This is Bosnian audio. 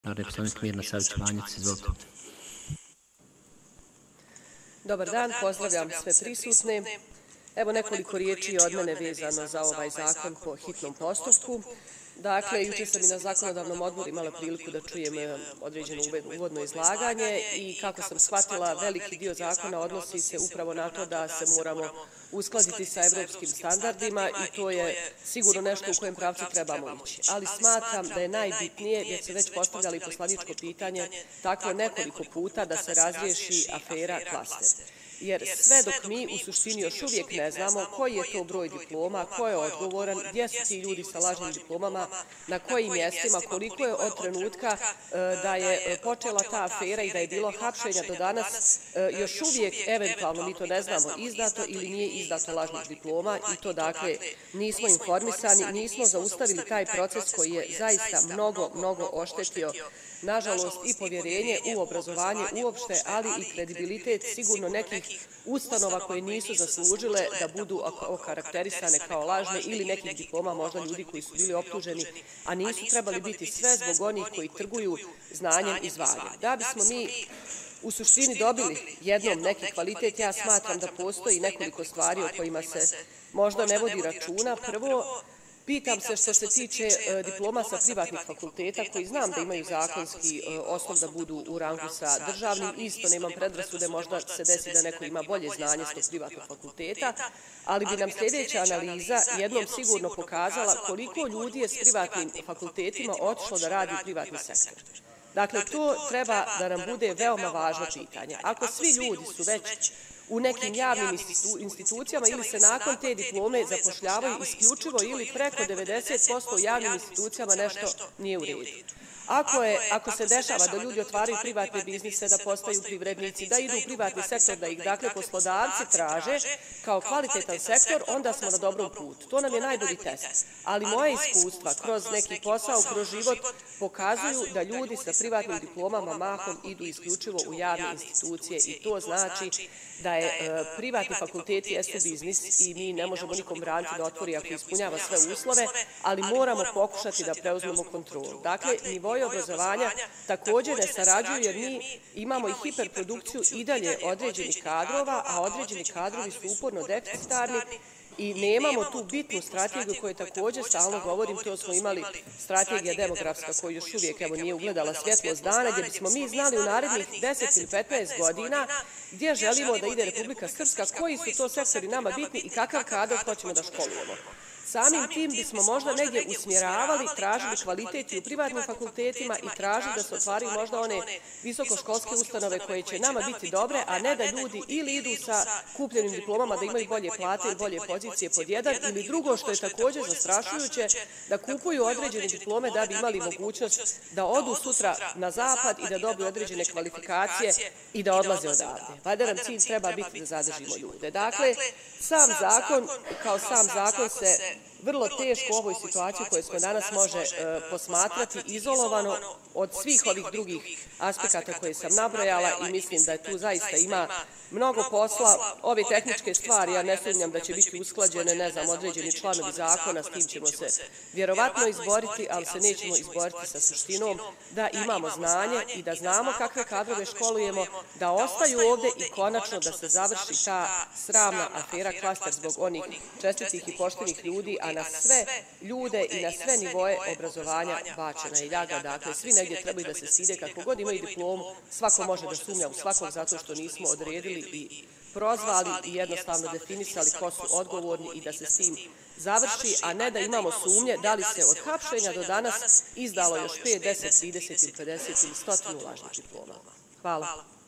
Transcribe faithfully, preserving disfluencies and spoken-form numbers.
Narodni poslanik Mirna Savić-Vanjec, izvolite. Dobar dan, pozdravljam sve prisutne. Evo nekoliko riječi od mene vezano za ovaj zakon po hitnom postupku. Dakle, jučer sam i na zakonodavnom odboru imala priliku da čujem određeno uvodno izlaganje i kako sam shvatila, veliki dio zakona odnosi se upravo na to da se moramo uskladiti sa evropskim standardima i to je sigurno nešto u kojem pravcu trebamo ići. Ali smatram da je najbitnije, jer se već postavljali poslaničko pitanje, takvo nekoliko puta da se razriješi afera klaster. Jer sve dok mi u suštini još uvijek ne znamo koji je to broj diploma, ko je odgovoran, gdje su ti ljudi sa lažnim diplomama, na kojim mjestima, koliko je od trenutka da je počela ta afera i da je bilo hapšenja do danas, još uvijek eventualno mi to ne znamo izdato ili nije izdato lažnih diploma i to dakle nismo informisani, nismo zaustavili taj proces koji je zaista mnogo, mnogo oštetio nažalost i povjerenje u obrazovanje uopšte, ali i kredibilitet sigurno nekih ustanova koje nisu zaslužile da budu okarakterisane kao lažne ili nekih diploma možda ljudi koji su bili optuženi, a nisu trebali biti sve zbog onih koji trguju znanjem i zvanjem. Da bismo mi u suštini dobili jednom neki kvalitet, ja smatram da postoji nekoliko stvari o kojima se možda ne vodi računa. Prvo, pitam se što se tiče diploma sa privatnih fakulteta, koji znam da imaju zakonski osnov da budu u rangu sa državnim. Isto nemam predrasude, možda se desi da neko ima bolje znanje s tog privatnog fakulteta, ali bi nam sljedeća analiza jednom sigurno pokazala koliko ljudi je s privatnim fakultetima otišlo da radi u privatni sektor. Dakle, to treba da nam bude veoma važno pitanje. Ako svi ljudi su već u nekim javnim institucijama ili se nakon te diplome zapošljavaju isključivo ili preko devedeset posto u javnim institucijama, nešto nije u redu. Ako, je, ako se dešava da ljudi otvaraju privatne biznise, da postaju privrednici, da idu u privatni sektor, da ih dakle poslodavci traže kao kvalitetan sektor, onda smo na dobrom putu. To nam je najbolji test. Ali moje iskustva kroz neki posao, kroz život pokazuju da ljudi sa privatnim diplomama mahom idu isključivo u javne institucije i to znači da je e, privatni fakulteti jesu biznis i mi ne možemo nikom braniti da otvori ako ispunjava sve uslove, ali moramo pokušati da preuzmemo kontrolu. Dakle, nivoi obrazovanja također ne sarađuju jer mi imamo i hiperprodukciju i dalje određenih kadrova, a određeni kadrovi su uporno deficitarni i nemamo tu bitnu strategiju koju također stalno govorim, to smo imali strategija demografska koja još uvijek evo, nije ugledala svjetlost dana, gdje bismo mi znali u narednih deset ili petnaest godina gdje želimo da ide Republika Srpska, koji su to sektori nama bitni i kakav kadar hoćemo da školujemo. Samim tim bismo možda negdje usmjeravali, tražili kvalitet i u privatnim fakultetima i tražili da se otvaraju možda one visokoškolske ustanove koje će nama biti dobre, a ne da ljudi ili idu sa kupljenim diplomama da imaju bolje plate i bolje pozicije pod jedan, ili drugo što je također zastrašujuće, da kupuju određene diplome da bi imali mogućnost da odu sutra na zapad i da dobiju određene kvalifikacije i da odlaze odavde. Valjda nam cilj treba biti da zadržimo ljude. Dakle, sam zakon, kao sam zakon se vrlo teško u ovoj situaciji koju smo danas može e, posmatrati izolovano od svih ovih drugih aspekata koje sam nabrojala i mislim da tu zaista ima mnogo posla. Ove tehničke stvari, ja ne sumnjam da će biti usklađene, ne znam, određeni članovi zakona, s tim ćemo se vjerovatno izboriti, ali se nećemo izboriti sa suštinom da imamo znanje i da znamo kakve kadrove školujemo, da ostaju ovdje i konačno da se završi ta sramna afera klaster zbog onih čestitih i poštenih ljudi, a na sve ljude i na sve nivoje obrazovanja bačena je ljaga. Dakle, svi negdje trebaju da se stide, kako god imaju diplomu, svako može da sumnja u svakog zato što nismo odredili i prozvali i jednostavno definisali ko su odgovorni i da se s tim završi, a ne da imamo sumnje da li se od hapšenja do danas izdalo još pet, deset, trideset ili pedeset ili stotinu lažnih diploma. Hvala.